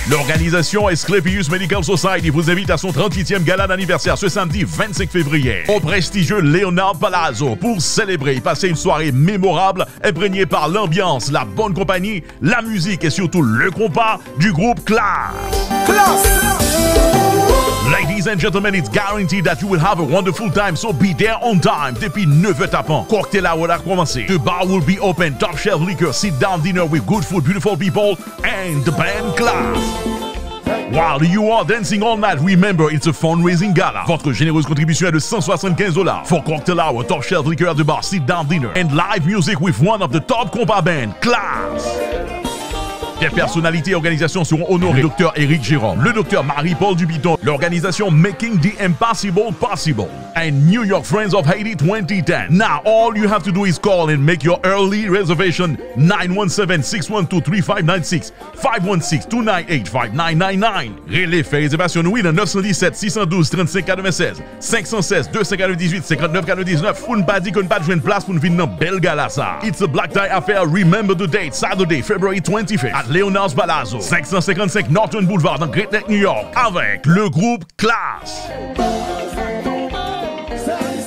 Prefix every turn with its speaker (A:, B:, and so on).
A: L'organisation Aesclepius Medical Society vous invite à son 38e gala d'anniversaire ce samedi 25 février au prestigieux Leonard Palazzo pour célébrer et passer une soirée mémorable imprégnée par l'ambiance, la bonne compagnie, la musique et surtout le compas du groupe Klass. Ladies and gentlemen, it's guaranteed that you will have a wonderful time, so be there on time. Depuis 9h tapant, cocktail hour a commencé. The bar will be open, top shelf liquor, sit down dinner with good food, beautiful people, and the band Klass. While you are dancing all night, remember it's a fundraising gala. Votre généreuse contribution est de $175 for cocktail hour, top shelf liquor at the bar, sit down dinner, and live music with one of the top compas band, Klass. Des personnalités et organisations seront honorées. Le Dr Éric Jérôme, le Dr Marie-Paul Dubiton, l'organisation Making the Impossible Possible, and New York Friends of Haiti 2010. Now, all you have to do is call and make your early reservation 917-612-3596, 516-298-5999. Relais fait réservation oui dans 917-612-3596, 516-258-5999. Pour ne pas dire qu'on ne pas de place pour nous venir dans belle gala ça. It's a black tie affair. Remember the date, Saturday, February 25th. At Leonard's Palazzo, 555 Norton Boulevard dans Great Neck, New York, avec le groupe Klass.